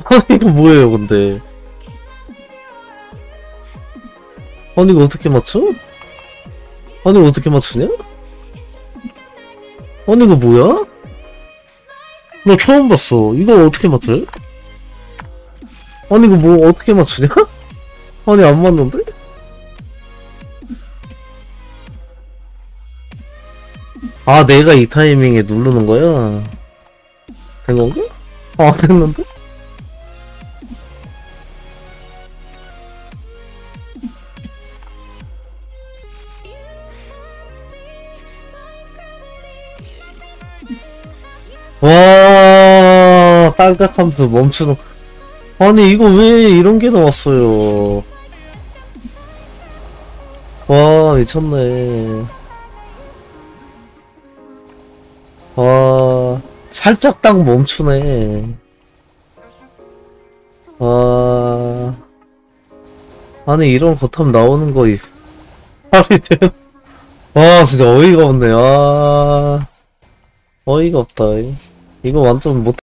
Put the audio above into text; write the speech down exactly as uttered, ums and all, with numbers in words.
아니 이거 뭐예요 근데. 아니 이거 어떻게 맞춰? 아니 이거 어떻게 맞추냐? 아니 이거 뭐야? 나 처음 봤어. 이거 어떻게 맞춰요? 아니 이거 뭐 어떻게 맞추냐? 아니 안 맞는데? 아 내가 이 타이밍에 누르는 거야? 된 건가? 아 됐는데? 와 딸깍하면서 멈추는. 아니 이거 왜 이런 게 나왔어요? 와 미쳤네. 와 살짝 딱 멈추네. 와 아니 이런 거탑 나오는 거 이- 말이 돼? 와 진짜 어이가 없네. 아 어이가 없다. 이거 완전 못